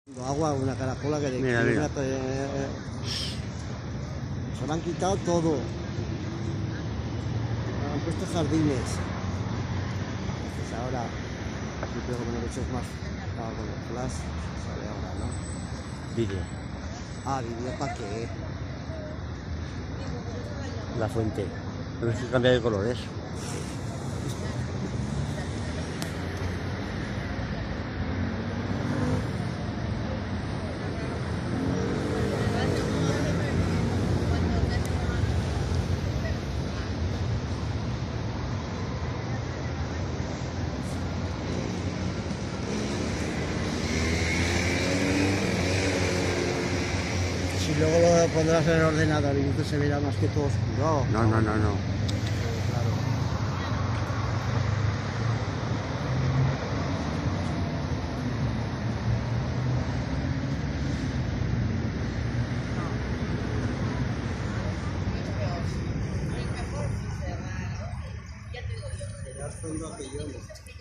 Agua, una caracola que de mira, aquí, mira. Se lo han quitado todo. Han puesto jardines. Pues ahora, yo creo que me lo he hecho más. Ah, con el flash sale ahora, ¿no? Vídeo. Ah, vídeo para qué. La fuente. Pero es que cambia de colores. Si luego lo pondrás en el ordenador y entonces se verá más que todo oscuro. No. Claro. Será el fondo aquello.